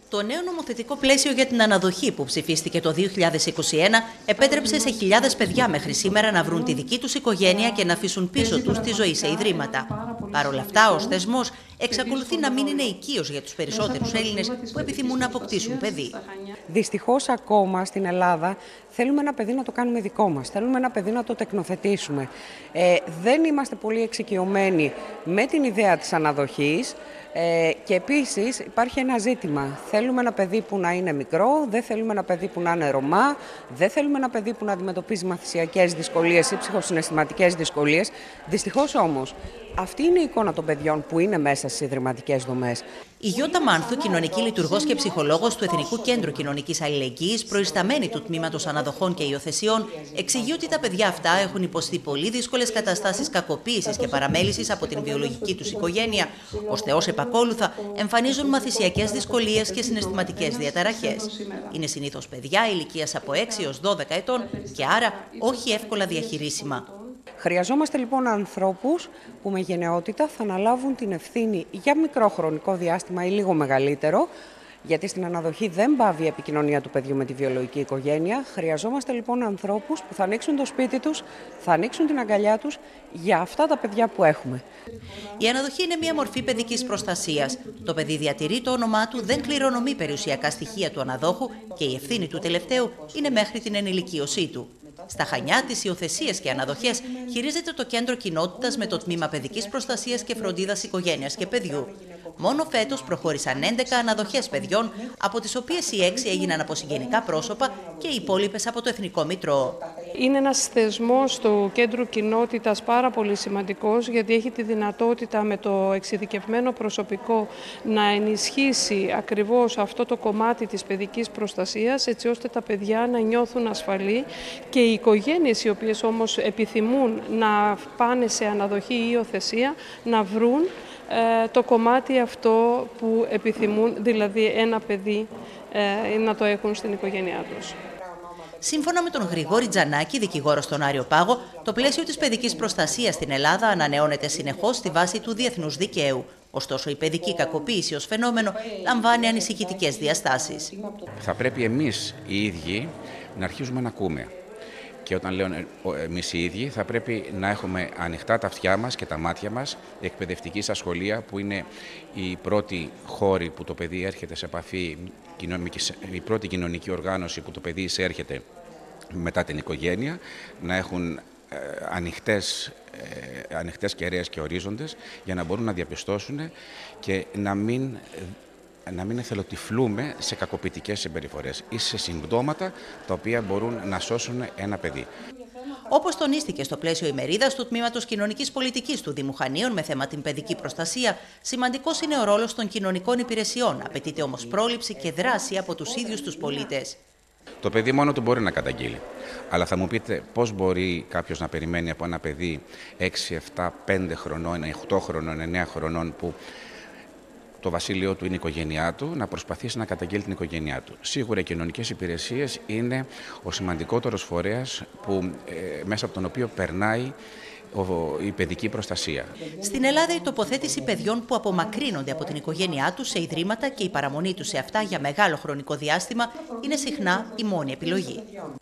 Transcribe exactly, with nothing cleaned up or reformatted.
Το νέο νομοθετικό πλαίσιο για την αναδοχή που ψηφίστηκε το δύο χιλιάδες είκοσι ένα επέτρεψε σε χιλιάδες παιδιά μέχρι σήμερα να βρουν τη δική τους οικογένεια και να αφήσουν πίσω τους τη ζωή σε ιδρύματα. Παρ' όλα αυτά, ο θεσμός εξακολουθεί να μην είναι οικείος για τους περισσότερους Έλληνες που επιθυμούν να αποκτήσουν παιδί. Δυστυχώς, ακόμα στην Ελλάδα θέλουμε ένα παιδί να το κάνουμε δικό μας. Θέλουμε ένα παιδί να το τεκνοθετήσουμε. Ε, δεν είμαστε πολύ εξοικειωμένοι με την ιδέα της αναδοχής. Ε, και επίσης υπάρχει ένα ζήτημα. Θέλουμε ένα παιδί που να είναι μικρό, δεν θέλουμε ένα παιδί που να είναι Ρωμά, δεν θέλουμε ένα παιδί που να αντιμετωπίζει μαθησιακές δυσκολίες ή ψυχοσυναισθηματικές δυσκολίες. Δυστυχώς όμως, αυτή είναι η εικόνα των παιδιών που είναι μέσα στις ιδρυματικές δομές. Η Γιώτα Μάνθου, κοινωνική λειτουργός και ψυχολόγος του Εθνικού Κέντρου Κοινωνικής Αλληλεγγύης, προϊσταμένη του Τμήματος Αναδοχών και Υιοθεσιών, εξηγεί ότι τα παιδιά αυτά έχουν υποστεί πολύ δύσκολες καταστάσεις κακοποίησης και παραμέλησης από την βιολογική τους οικογένεια, ώστε ως επακόλουθα εμφανίζουν μαθησιακές δυσκολίες και συναισθηματικές διαταραχές. Είναι συνήθως παιδιά ηλικίας από έξι έως δώδεκα ετών και άρα όχι εύκολα διαχειρίσιμα. Χρειαζόμαστε λοιπόν ανθρώπους που με γενναιότητα θα αναλάβουν την ευθύνη για μικρό χρονικό διάστημα ή λίγο μεγαλύτερο, γιατί στην αναδοχή δεν πάβει η επικοινωνία του παιδιού με τη βιολογική οικογένεια. Χρειαζόμαστε λοιπόν ανθρώπους που θα ανοίξουν το σπίτι τους, θα ανοίξουν την αγκαλιά τους για αυτά τα παιδιά που έχουμε. Η αναδοχή είναι μια μορφή παιδικής προστασίας. Το παιδί διατηρεί το όνομά του, δεν κληρονομεί περιουσιακά στοιχεία του αναδόχου και η ευθύνη του τελευταίου είναι μέχρι την ενηλικίωσή του. Στα Χανιά, τις υιοθεσίες και αναδοχές χειρίζεται το Κέντρο Κοινότητας με το Τμήμα Παιδικής Προστασίας και Φροντίδας Οικογένειας και Παιδιού. Μόνο φέτος προχώρησαν έντεκα αναδοχές παιδιών, από τις οποίες οι έξι έγιναν από συγγενικά πρόσωπα και οι υπόλοιπες από το Εθνικό Μητρό. Είναι ένας θεσμός του Κέντρου Κοινότητας πάρα πολύ σημαντικός, γιατί έχει τη δυνατότητα με το εξειδικευμένο προσωπικό να ενισχύσει ακριβώς αυτό το κομμάτι της παιδικής προστασίας, έτσι ώστε τα παιδιά να νιώθουν ασφαλή και οι οικογένειες οι οποίες όμως επιθυμούν να πάνε σε αναδοχή ή υιοθεσία να βρουν ε, το κομμάτι αυτό που επιθυμούν, δηλαδή ένα παιδί ε, να το έχουν στην οικογένειά τους. Σύμφωνα με τον Γρηγόρη Τζανάκη, δικηγόρο στον Άριο Πάγο, το πλαίσιο της παιδικής προστασίας στην Ελλάδα ανανεώνεται συνεχώς στη βάση του διεθνούς δικαίου. Ωστόσο, η παιδική κακοποίηση ως φαινόμενο λαμβάνει ανησυχητικές διαστάσεις. Θα πρέπει εμείς οι ίδιοι να αρχίζουμε να ακούμε. Και όταν λέω εμείς οι ίδιοι, θα πρέπει να έχουμε ανοιχτά τα αυτιά μας και τα μάτια μας, εκπαιδευτική στα σχολεία, που είναι η πρώτη χώρη που το παιδί έρχεται σε επαφή, η πρώτη κοινωνική οργάνωση που το παιδί εισέρχεται μετά την οικογένεια, να έχουν ανοιχτές, ανοιχτές κεραίες και ορίζοντες για να μπορούν να διαπιστώσουν και να μην να μην εθελοτυφλούμε σε κακοποιητικές συμπεριφορές ή σε συμπτώματα τα οποία μπορούν να σώσουν ένα παιδί. Όπως τονίστηκε στο πλαίσιο ημερίδας του Τμήματος Κοινωνικής Πολιτικής του Δήμου Χανίων με θέμα την παιδική προστασία, σημαντικός είναι ο ρόλος των κοινωνικών υπηρεσιών. Απαιτείται όμως πρόληψη και δράση από τους ίδιους τους πολίτες. Το παιδί μόνο του μπορεί να καταγγείλει. Αλλά θα μου πείτε πώς μπορεί κάποιος να περιμένει από ένα παιδί έξι, επτά, πέντε χρονών, οκτώ χρονών, εννέα χρονών που το βασίλειό του είναι η οικογένειά του, να προσπαθήσει να καταγγείλει την οικογένειά του. Σίγουρα οι κοινωνικές υπηρεσίες είναι ο σημαντικότερος φορέας που, ε, μέσα από τον οποίο περνάει η παιδική προστασία. Στην Ελλάδα, η τοποθέτηση παιδιών που απομακρύνονται από την οικογένειά τους σε ιδρύματα και η παραμονή τους σε αυτά για μεγάλο χρονικό διάστημα είναι συχνά η μόνη επιλογή.